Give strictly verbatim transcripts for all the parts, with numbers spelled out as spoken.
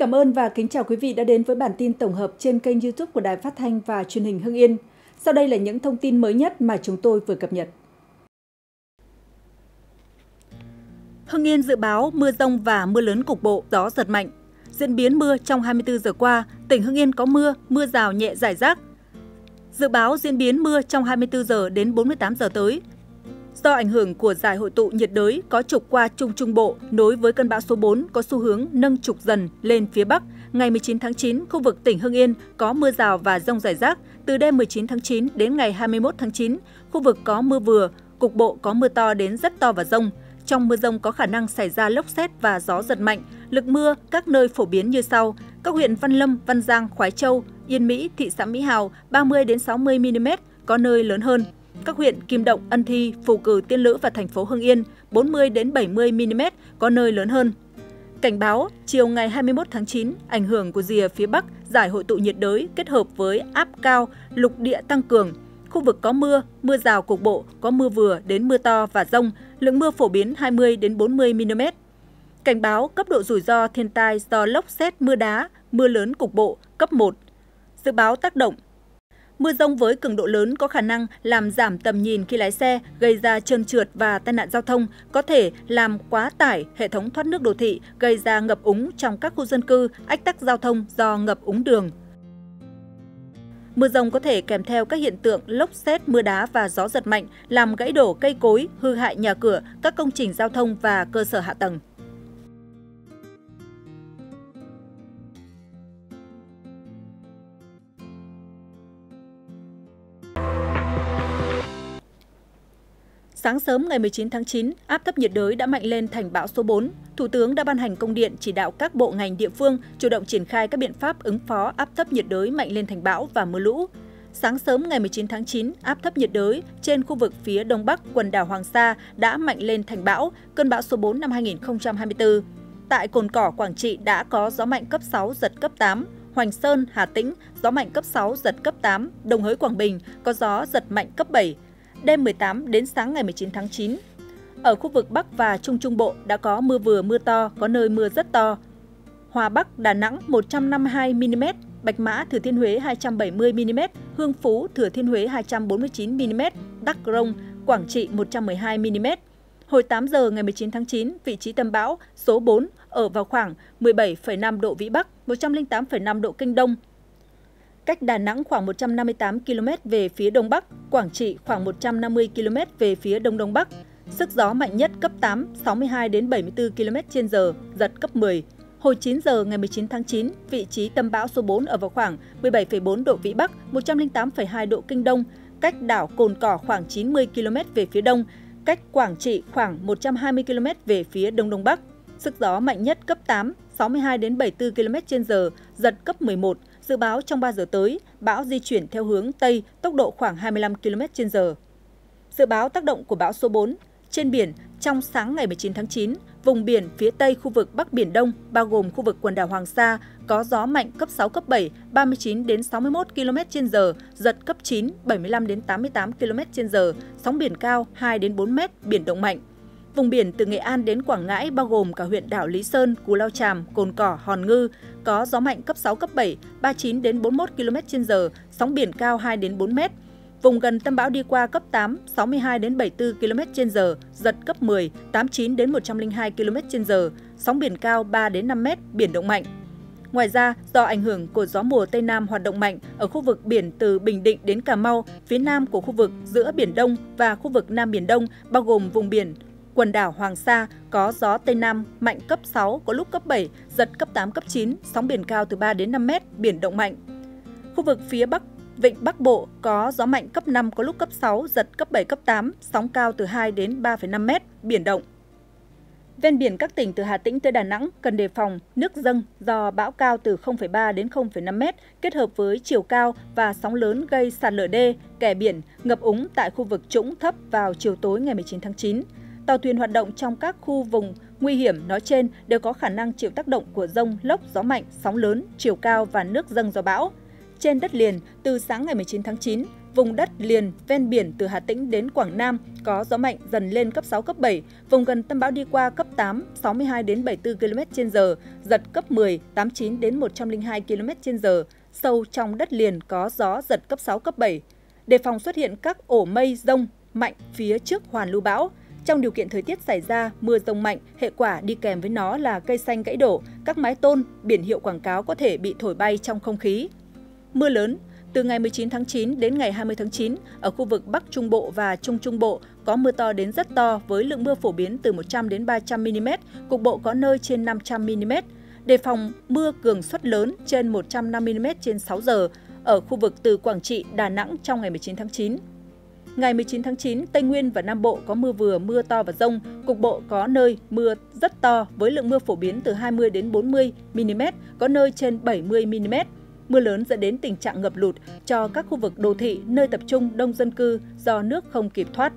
cảm ơn và kính chào quý vị đã đến với bản tin tổng hợp trên kênh YouTube của Đài Phát thanh và Truyền hình Hưng Yên. Sau đây là những thông tin mới nhất mà chúng tôi vừa cập nhật. Hưng Yên dự báo mưa dông và mưa lớn cục bộ, gió giật mạnh. Diễn biến mưa trong hai mươi tư giờ qua, tỉnh Hưng Yên có mưa, mưa rào nhẹ rải rác. Dự báo diễn biến mưa trong hai mươi tư giờ đến bốn mươi tám giờ tới. Do ảnh hưởng của giải hội tụ nhiệt đới có trục qua Trung Trung Bộ nối với cơn bão số bốn có xu hướng nâng trục dần lên phía Bắc, ngày mười chín tháng chín, khu vực tỉnh Hưng Yên có mưa rào và dông rải rác. Từ đêm mười chín tháng chín đến ngày hai mươi mốt tháng chín, khu vực có mưa vừa, cục bộ có mưa to đến rất to và dông. Trong mưa dông có khả năng xảy ra lốc sét và gió giật mạnh. Lực mưa các nơi phổ biến như sau: các huyện Văn Lâm, Văn Giang, Khoái Châu, Yên Mỹ, thị xã Mỹ Hào ba mươi đến sáu mươi mi-li-mét, có nơi lớn hơn. Các huyện Kim Động, Ân Thi, Phù Cử, Tiên Lữ và thành phố Hưng Yên bốn mươi đến bảy mươi mi-li-mét, có nơi lớn hơn. Cảnh báo, chiều ngày hai mươi mốt tháng chín, ảnh hưởng của rìa phía Bắc, giải hội tụ nhiệt đới kết hợp với áp cao, lục địa tăng cường. Khu vực có mưa, mưa rào cục bộ, có mưa vừa đến mưa to và dông, lượng mưa phổ biến hai mươi đến bốn mươi mi-li-mét. Cảnh báo cấp độ rủi ro thiên tai do lốc sét, mưa đá, mưa lớn cục bộ, cấp một. Dự báo tác động. Mưa dông với cường độ lớn có khả năng làm giảm tầm nhìn khi lái xe, gây ra trơn trượt và tai nạn giao thông, có thể làm quá tải hệ thống thoát nước đô thị, gây ra ngập úng trong các khu dân cư, ách tắc giao thông do ngập úng đường. Mưa dông có thể kèm theo các hiện tượng lốc sét, mưa đá và gió giật mạnh, làm gãy đổ cây cối, hư hại nhà cửa, các công trình giao thông và cơ sở hạ tầng. Sáng sớm ngày mười chín tháng chín, áp thấp nhiệt đới đã mạnh lên thành bão số bốn. Thủ tướng đã ban hành công điện chỉ đạo các bộ ngành địa phương chủ động triển khai các biện pháp ứng phó áp thấp nhiệt đới mạnh lên thành bão và mưa lũ. Sáng sớm ngày mười chín tháng chín, áp thấp nhiệt đới trên khu vực phía đông bắc quần đảo Hoàng Sa đã mạnh lên thành bão, cơn bão số bốn năm hai nghìn không trăm hai mươi tư. Tại Cồn Cỏ, Quảng Trị đã có gió mạnh cấp sáu, giật cấp tám. Hoành Sơn, Hà Tĩnh, gió mạnh cấp sáu, giật cấp tám. Đồng Hới, Quảng Bình có gió giật mạnh cấp bảy. Đêm mười tám đến sáng ngày mười chín tháng chín. Ở khu vực Bắc và Trung Trung Bộ đã có mưa vừa mưa to, có nơi mưa rất to. Hòa Bắc, Đà Nẵng một trăm năm mươi hai mi-li-mét, Bạch Mã, Thừa Thiên Huế hai trăm bảy mươi mi-li-mét, Hương Phú, Thừa Thiên Huế hai trăm bốn mươi chín mi-li-mét, Đắk Rông, Quảng Trị một trăm mười hai mi-li-mét. Hồi tám giờ ngày mười chín tháng chín, vị trí tâm bão số bốn ở vào khoảng mười bảy phẩy năm độ Vĩ Bắc, một trăm lẻ tám phẩy năm độ Kinh Đông, cách Đà Nẵng khoảng một trăm năm mươi tám ki-lô-mét về phía Đông Bắc, Quảng Trị khoảng một trăm năm mươi ki-lô-mét về phía Đông Đông Bắc. Sức gió mạnh nhất cấp tám, sáu mươi hai đến bảy mươi tư ki-lô-mét trên giờ, giật cấp mười. Hồi chín giờ ngày mười chín tháng chín, vị trí tâm bão số bốn ở vào khoảng mười bảy phẩy bốn độ Vĩ Bắc, một trăm lẻ tám phẩy hai độ Kinh Đông, cách đảo Cồn Cỏ khoảng chín mươi ki-lô-mét về phía đông, cách Quảng Trị khoảng một trăm hai mươi ki-lô-mét về phía Đông Đông Bắc. Sức gió mạnh nhất cấp tám, sáu mươi hai đến bảy mươi tư ki-lô-mét trên giờ, giật cấp mười một. Dự báo trong ba giờ tới, bão di chuyển theo hướng Tây, tốc độ khoảng hai mươi lăm ki-lô-mét trên giờ. Dự báo tác động của bão số bốn. Trên biển, trong sáng ngày mười chín tháng chín, vùng biển phía Tây khu vực Bắc Biển Đông, bao gồm khu vực quần đảo Hoàng Sa, có gió mạnh cấp sáu, cấp bảy, ba mươi chín đến sáu mươi mốt ki-lô-mét trên giờ, giật cấp chín, bảy mươi lăm đến tám mươi tám ki-lô-mét trên giờ, sóng biển cao hai đến bốn mét, biển động mạnh. Vùng biển từ Nghệ An đến Quảng Ngãi bao gồm cả huyện đảo Lý Sơn, Cù Lao Chàm, Cồn Cỏ, Hòn Ngư có gió mạnh cấp sáu, cấp bảy, ba mươi chín đến bốn mươi mốt ki-lô-mét trên giờ, sóng biển cao hai đến bốn mét. Vùng gần tâm bão đi qua cấp tám, sáu mươi hai đến bảy mươi tư ki-lô-mét trên giờ, giật cấp mười, tám mươi chín đến một trăm lẻ hai ki-lô-mét trên giờ, sóng biển cao ba đến năm mét, biển động mạnh. Ngoài ra, do ảnh hưởng của gió mùa Tây Nam hoạt động mạnh ở khu vực biển từ Bình Định đến Cà Mau, phía nam của khu vực giữa Biển Đông và khu vực Nam Biển Đông, bao gồm vùng biển quần đảo Hoàng Sa có gió Tây Nam mạnh cấp sáu, có lúc cấp bảy, giật cấp tám, cấp chín, sóng biển cao từ ba đến năm mét, biển động mạnh. Khu vực phía Bắc, Vịnh Bắc Bộ có gió mạnh cấp năm, có lúc cấp sáu, giật cấp bảy, cấp tám, sóng cao từ hai đến ba phẩy năm mét, biển động. Ven biển các tỉnh từ Hà Tĩnh tới Đà Nẵng cần đề phòng nước dâng do bão cao từ không phẩy ba đến không phẩy năm mét kết hợp với chiều cao và sóng lớn gây sạt lở đê, kè biển, ngập úng tại khu vực trũng thấp vào chiều tối ngày mười chín tháng chín. Tàu thuyền hoạt động trong các khu vùng nguy hiểm nói trên đều có khả năng chịu tác động của dông, lốc, gió mạnh, sóng lớn, chiều cao và nước dâng do bão. Trên đất liền, từ sáng ngày mười chín tháng chín, Vùng đất liền ven biển từ Hà Tĩnh đến Quảng Nam có gió mạnh dần lên cấp sáu, cấp bảy, vùng gần tâm bão đi qua cấp tám, sáu mươi hai đến bảy mươi tư ki lô mét trên giờ, giật cấp mười, tám mươi chín đến một trăm lẻ hai ki lô mét trên giờ. Sâu trong đất liền có gió giật cấp sáu, cấp bảy. Đề phòng xuất hiện các ổ mây dông mạnh phía trước hoàn lưu bão. Trong điều kiện thời tiết xảy ra mưa dông mạnh, hệ quả đi kèm với nó là cây xanh gãy đổ, các mái tôn, biển hiệu quảng cáo có thể bị thổi bay trong không khí. Mưa lớn. Từ ngày mười chín tháng chín đến ngày hai mươi tháng chín, ở khu vực Bắc Trung Bộ và Trung Trung Bộ có mưa to đến rất to với lượng mưa phổ biến từ một trăm đến ba trăm mi li mét, cục bộ có nơi trên năm trăm mi li mét. Đề phòng mưa cường suất lớn trên một trăm năm mươi mi li mét trên sáu giờ ở khu vực từ Quảng Trị, Đà Nẵng trong ngày mười chín tháng chín. Ngày mười chín tháng chín, Tây Nguyên và Nam Bộ có mưa vừa, mưa to và dông, cục bộ có nơi mưa rất to với lượng mưa phổ biến từ hai mươi đến bốn mươi mi li mét, có nơi trên bảy mươi mi li mét. Mưa lớn dẫn đến tình trạng ngập lụt cho các khu vực đô thị, nơi tập trung đông dân cư do nước không kịp thoát.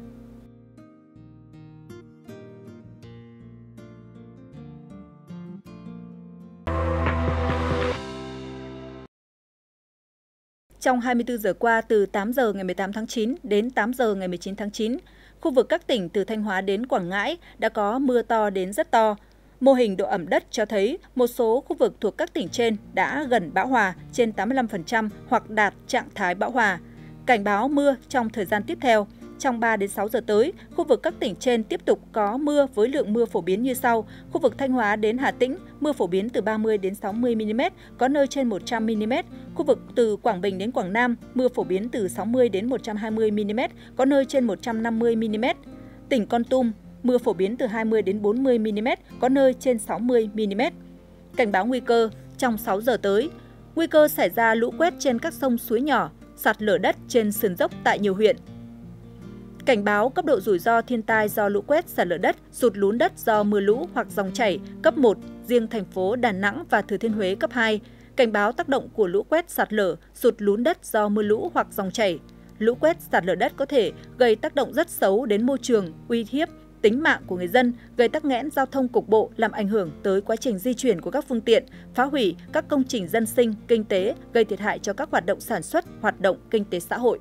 Trong hai mươi tư giờ qua, từ tám giờ ngày mười tám tháng chín đến tám giờ ngày mười chín tháng chín, khu vực các tỉnh từ Thanh Hóa đến Quảng Ngãi đã có mưa to đến rất to. Mô hình độ ẩm đất cho thấy một số khu vực thuộc các tỉnh trên đã gần bão hòa trên tám mươi lăm phần trăm hoặc đạt trạng thái bão hòa. Cảnh báo mưa trong thời gian tiếp theo. Trong ba đến sáu giờ tới, khu vực các tỉnh trên tiếp tục có mưa với lượng mưa phổ biến như sau. Khu vực Thanh Hóa đến Hà Tĩnh, mưa phổ biến từ ba mươi đến sáu mươi mi li mét, có nơi trên một trăm mi li mét. Khu vực từ Quảng Bình đến Quảng Nam, mưa phổ biến từ sáu mươi đến một trăm hai mươi mi li mét, có nơi trên một trăm năm mươi mi li mét. Tỉnh Kon Tum, mưa phổ biến từ hai mươi đến bốn mươi mi li mét, có nơi trên sáu mươi mi li mét. Cảnh báo nguy cơ trong sáu giờ tới. Nguy cơ xảy ra lũ quét trên các sông suối nhỏ, sạt lở đất trên sườn dốc tại nhiều huyện. Cảnh báo cấp độ rủi ro thiên tai do lũ quét, sạt lở đất, sụt lún đất do mưa lũ hoặc dòng chảy cấp một, riêng thành phố Đà Nẵng và Thừa Thiên Huế cấp hai. Cảnh báo tác động của lũ quét, sạt lở, sụt lún đất do mưa lũ hoặc dòng chảy. Lũ quét, sạt lở đất có thể gây tác động rất xấu đến môi trường, uy hiếp tính mạng của người dân, gây tắc nghẽn giao thông cục bộ, làm ảnh hưởng tới quá trình di chuyển của các phương tiện, phá hủy các công trình dân sinh, kinh tế, gây thiệt hại cho các hoạt động sản xuất, hoạt động kinh tế xã hội.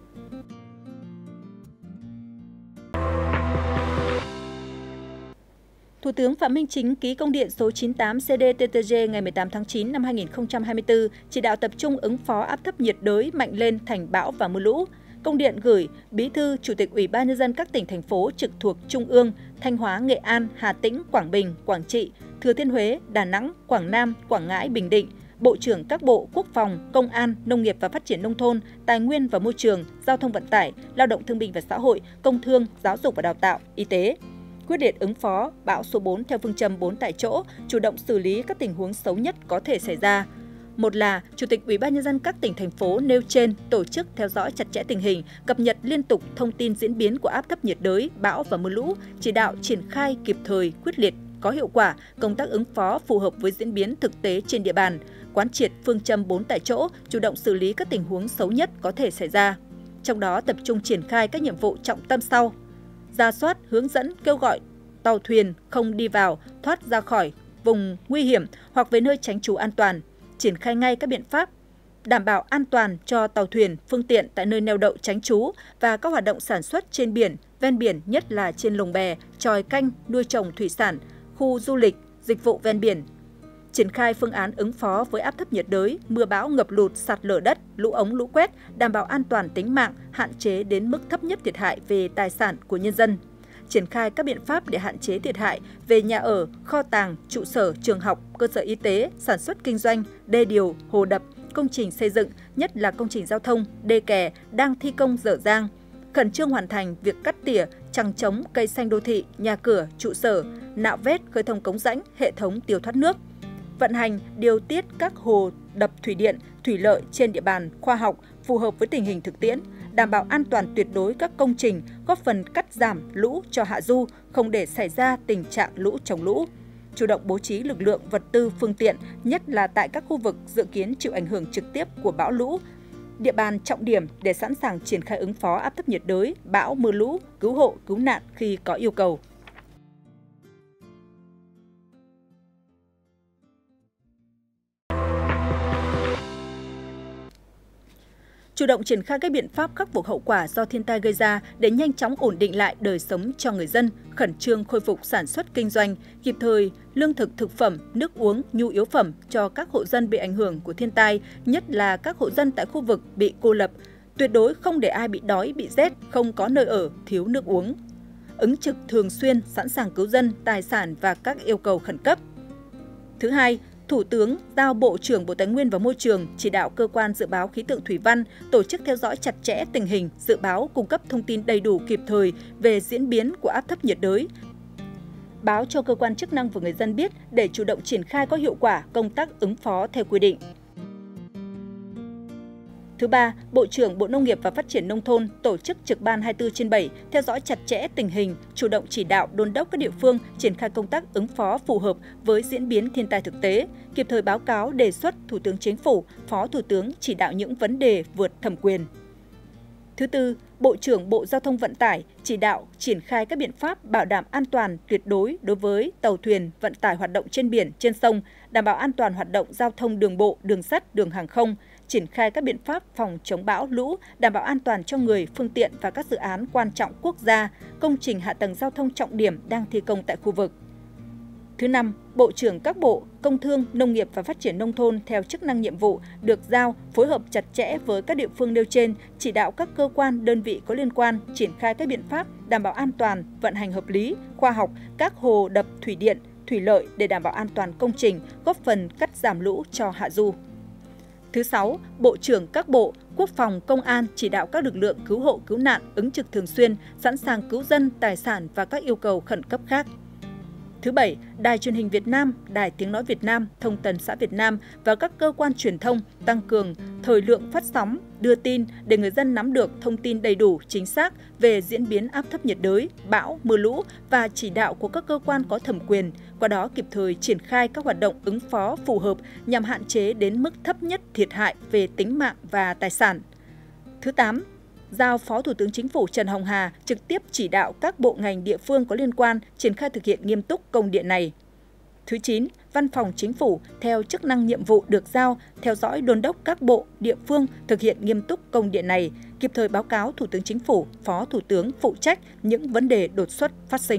Thủ tướng Phạm Minh Chính ký công điện số chín mươi tám C D T T G ngày mười tám tháng chín năm hai nghìn không trăm hai mươi tư chỉ đạo tập trung ứng phó áp thấp nhiệt đới mạnh lên thành bão và mưa lũ. Công điện gửi Bí thư Chủ tịch Ủy ban Nhân dân các tỉnh, thành phố trực thuộc Trung ương, Thanh Hóa, Nghệ An, Hà Tĩnh, Quảng Bình, Quảng Trị, Thừa Thiên Huế, Đà Nẵng, Quảng Nam, Quảng Ngãi, Bình Định, Bộ trưởng các bộ Quốc phòng, Công an, Nông nghiệp và Phát triển Nông thôn, Tài nguyên và Môi trường, Giao thông Vận tải, Lao động Thương binh và Xã hội, Công thương, Giáo dục và Đào tạo, Y tế. Quyết liệt ứng phó bão số bốn theo phương châm bốn tại chỗ, chủ động xử lý các tình huống xấu nhất có thể xảy ra. Một là Chủ tịch Ủy ban Nhân dân các tỉnh, thành phố nêu trên tổ chức theo dõi chặt chẽ tình hình, cập nhật liên tục thông tin diễn biến của áp thấp nhiệt đới, bão và mưa lũ, chỉ đạo triển khai kịp thời, quyết liệt, có hiệu quả công tác ứng phó phù hợp với diễn biến thực tế trên địa bàn, quán triệt phương châm bốn tại chỗ, chủ động xử lý các tình huống xấu nhất có thể xảy ra. Trong đó tập trung triển khai các nhiệm vụ trọng tâm sau: rà soát, hướng dẫn, kêu gọi tàu thuyền không đi vào, thoát ra khỏi vùng nguy hiểm hoặc về nơi tránh trú an toàn, triển khai ngay các biện pháp đảm bảo an toàn cho tàu thuyền, phương tiện tại nơi neo đậu tránh trú và các hoạt động sản xuất trên biển, ven biển, nhất là trên lồng bè, chòi canh, nuôi trồng thủy sản, khu du lịch, dịch vụ ven biển. Triển khai phương án ứng phó với áp thấp nhiệt đới, mưa bão, ngập lụt, sạt lở đất, lũ ống, lũ quét, đảm bảo an toàn tính mạng, hạn chế đến mức thấp nhất thiệt hại về tài sản của nhân dân. Triển khai các biện pháp để hạn chế thiệt hại về nhà ở, kho tàng, trụ sở, trường học, cơ sở y tế, sản xuất kinh doanh, đê điều, hồ đập, công trình xây dựng, nhất là công trình giao thông, đê kè đang thi công dở dang. Khẩn trương hoàn thành việc cắt tỉa, chằng chống cây xanh đô thị, nhà cửa, trụ sở, nạo vét, khơi thông cống rãnh, hệ thống tiêu thoát nước. Vận hành, điều tiết các hồ đập thủy điện, thủy lợi trên địa bàn khoa học, phù hợp với tình hình thực tiễn, đảm bảo an toàn tuyệt đối các công trình, góp phần cắt giảm lũ cho hạ du, không để xảy ra tình trạng lũ chống lũ. Chủ động bố trí lực lượng, vật tư, phương tiện, nhất là tại các khu vực dự kiến chịu ảnh hưởng trực tiếp của bão lũ, địa bàn trọng điểm để sẵn sàng triển khai ứng phó áp thấp nhiệt đới, bão, mưa lũ, cứu hộ, cứu nạn khi có yêu cầu. chủ động triển khai các biện pháp khắc phục hậu quả do thiên tai gây ra để nhanh chóng ổn định lại đời sống cho người dân, khẩn trương khôi phục sản xuất kinh doanh, kịp thời lương thực thực phẩm, nước uống, nhu yếu phẩm cho các hộ dân bị ảnh hưởng của thiên tai, nhất là các hộ dân tại khu vực bị cô lập, tuyệt đối không để ai bị đói, bị rét, không có nơi ở, thiếu nước uống. Ứng trực thường xuyên, sẵn sàng cứu dân, tài sản và các yêu cầu khẩn cấp. Thứ hai, Thủ tướng giao Bộ trưởng Bộ Tài nguyên và Môi trường chỉ đạo cơ quan dự báo khí tượng thủy văn tổ chức theo dõi chặt chẽ tình hình, dự báo, cung cấp thông tin đầy đủ kịp thời về diễn biến của áp thấp nhiệt đới, báo cho cơ quan chức năng và người dân biết để chủ động triển khai có hiệu quả công tác ứng phó theo quy định. Thứ ba, Bộ trưởng Bộ Nông nghiệp và Phát triển Nông thôn tổ chức trực ban hai mươi tư trên bảy, theo dõi chặt chẽ tình hình, chủ động chỉ đạo đôn đốc các địa phương triển khai công tác ứng phó phù hợp với diễn biến thiên tai thực tế, kịp thời báo cáo đề xuất Thủ tướng Chính phủ, Phó Thủ tướng chỉ đạo những vấn đề vượt thẩm quyền. Thứ tư, Bộ trưởng Bộ Giao thông Vận tải chỉ đạo triển khai các biện pháp bảo đảm an toàn tuyệt đối đối với tàu thuyền vận tải hoạt động trên biển, trên sông, đảm bảo an toàn hoạt động giao thông đường bộ, đường sắt, đường hàng không, triển khai các biện pháp phòng chống bão, lũ, đảm bảo an toàn cho người, phương tiện và các dự án quan trọng quốc gia, công trình hạ tầng giao thông trọng điểm đang thi công tại khu vực. Thứ năm, Bộ trưởng các bộ Công Thương, Nông nghiệp và Phát triển Nông thôn theo chức năng nhiệm vụ được giao phối hợp chặt chẽ với các địa phương nêu trên, chỉ đạo các cơ quan, đơn vị có liên quan triển khai các biện pháp đảm bảo an toàn, vận hành hợp lý, khoa học các hồ đập thủy điện, thủy lợi để đảm bảo an toàn công trình, góp phần cắt giảm lũ cho hạ du. Thứ sáu, Bộ trưởng các bộ Quốc phòng, Công an chỉ đạo các lực lượng cứu hộ cứu nạn ứng trực thường xuyên, sẵn sàng cứu dân, tài sản và các yêu cầu khẩn cấp khác. Thứ bảy, Đài Truyền hình Việt Nam, Đài Tiếng nói Việt Nam, Thông tấn xã Việt Nam và các cơ quan truyền thông tăng cường thời lượng phát sóng, đưa tin để người dân nắm được thông tin đầy đủ, chính xác về diễn biến áp thấp nhiệt đới, bão, mưa lũ và chỉ đạo của các cơ quan có thẩm quyền, qua đó kịp thời triển khai các hoạt động ứng phó phù hợp nhằm hạn chế đến mức thấp nhất thiệt hại về tính mạng và tài sản. Thứ tám, giao Phó Thủ tướng Chính phủ Trần Hồng Hà trực tiếp chỉ đạo các bộ ngành địa phương có liên quan triển khai thực hiện nghiêm túc công điện này. Thứ chín, Văn phòng Chính phủ theo chức năng nhiệm vụ được giao theo dõi đôn đốc các bộ, địa phương thực hiện nghiêm túc công điện này, kịp thời báo cáo Thủ tướng Chính phủ, Phó Thủ tướng phụ trách những vấn đề đột xuất phát sinh.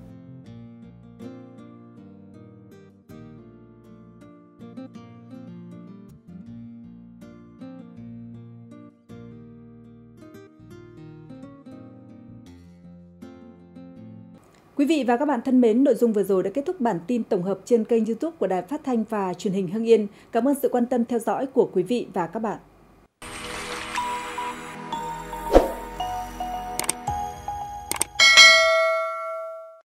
Quý vị và các bạn thân mến, nội dung vừa rồi đã kết thúc bản tin tổng hợp trên kênh YouTube của Đài Phát thanh và Truyền hình Hưng Yên. Cảm ơn sự quan tâm theo dõi của quý vị và các bạn.